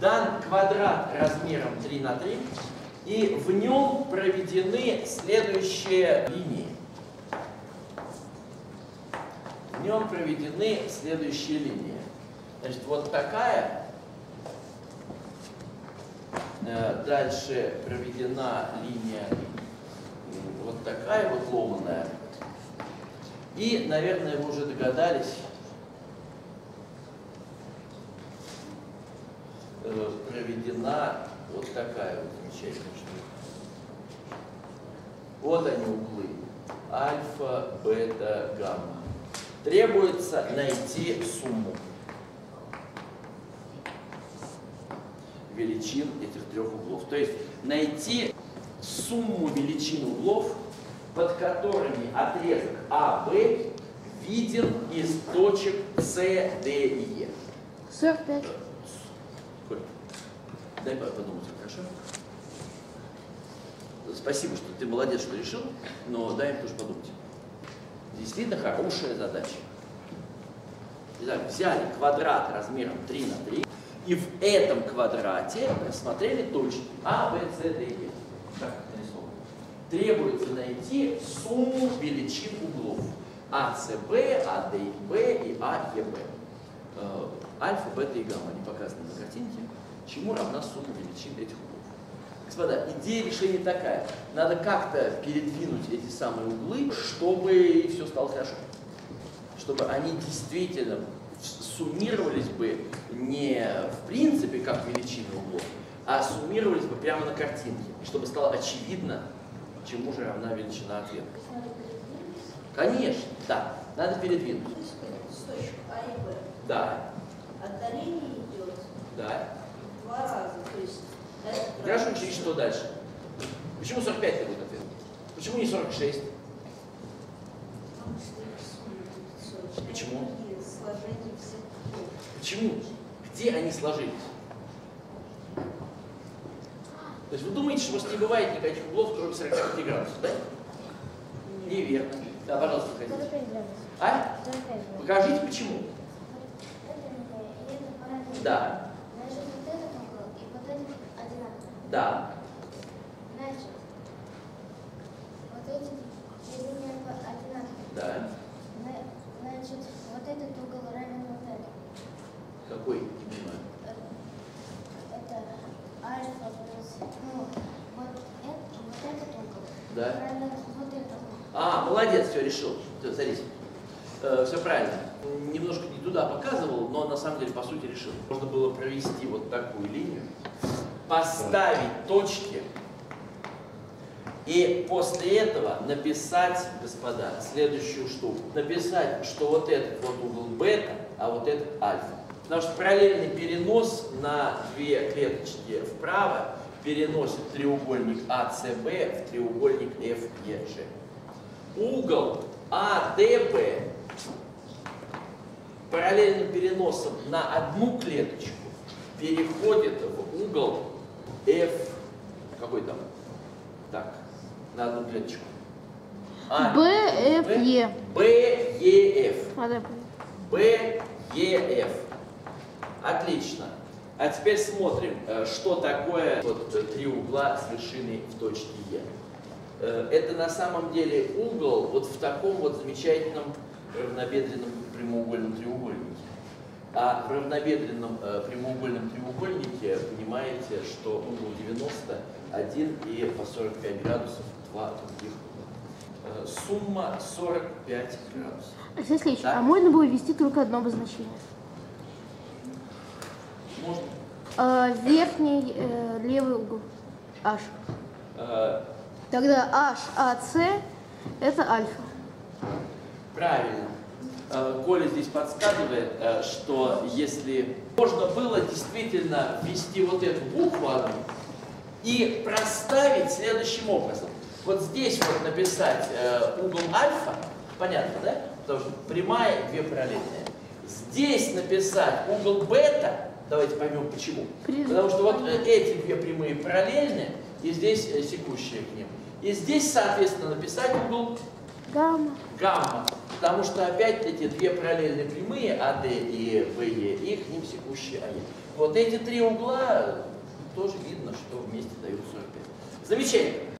дан квадрат размером 3 на 3, и в нем проведены следующие линии. В нем проведены следующие линии. Значит, вот такая. Дальше проведена линия вот такая вот ломаная. И, наверное, вы уже догадались, проведена вот такая вот замечательная штука. Вот они углы. Альфа, бета, гамма. Требуется найти сумму величин этих трех углов. То есть найти сумму величин углов, под которыми отрезок АБ виден из точек С, Д и Е. 45. Сколько? Дай подумать, хорошо? Спасибо, что ты молодец, что решил, но дай им тоже подумать. Действительно хорошая задача. Итак, взяли квадрат размером 3 на 3, и в этом квадрате рассмотрели точки А, Б, С, Д и Е. Так это нарисовано. Требуется найти сумму величин углов А, С, Б, А, Д, Б и А, Е, Б. Альфа, бета и гамма, они показаны на картинке. Чему равна сумма величин этих углов? Господа, идея решения такая. Надо как-то передвинуть эти самые углы, чтобы все стало хорошо. Чтобы они действительно суммировались бы не в принципе как величины углов, а суммировались бы прямо на картинке, чтобы стало очевидно, чему же равна величина ответа. Конечно, да, надо передвинуть. Точку А и Б. Да. Отдаление идет Да. 2 раза. То есть Хорошо, учить, что дальше? Почему 45 будет ответ? Почему не 46? Почему? Почему? Где они сложились? То есть вы думаете, что у вас не бывает никаких углов, кроме 45 градусов, да? Неверно. Да, пожалуйста, выходите. А? Покажите, почему. Да. Значит, вот этот угол и вот этот одинаковые. Да. Значит, вот эти линии одинаковые. Да. Значит, вот этот угол равен вот этому. Какой? Не понимаю. Это альфа плюс, ну, вот этот угол Да. равен вот этому. А, молодец, все, решил. Все, садись. Все правильно. Немножко не туда показывал, но на самом деле по сути решил. Можно было провести вот такую линию, поставить точки и после этого написать, господа, следующую штуку. Написать, что вот этот вот угол бета, а вот этот альфа. Потому что параллельный перенос на две клеточки вправо переносит треугольник АЦБ в треугольник ФЕЖ. Угол АДБ параллельным переносом на одну клеточку переходит в угол F, какой там? Так, на одну клеточку. БФЕ. БЕФ. БЕФ. Отлично. А теперь смотрим, что такое вот три угла с вершиной в точке Е. Это на самом деле угол вот в таком вот замечательном равнобедренном прямоугольном треугольнике. А в равнобедренном прямоугольном треугольнике понимаете, что угол 91 и по 45 градусов два других угла. Сумма 45 градусов. Алексей Алексеевич, Да? а можно было ввести только одно обозначение? Можно? Верхний левый угол. H. Тогда HAC это альфа. Правильно. Коля здесь подсказывает, что если можно было действительно ввести вот эту букву одну и проставить следующим образом. Вот здесь вот написать угол альфа, понятно, да? Потому что прямая и две параллельные. Здесь написать угол бета, давайте поймем почему. Потому что вот эти две прямые параллельные, и здесь секущие к ним. И здесь, соответственно, написать угол Гамма. гамма. Потому что опять-таки две параллельные прямые АД и ВЕ и к ним секущие АЕ. Вот эти три угла тоже видно, что вместе дают 45. Замечательно.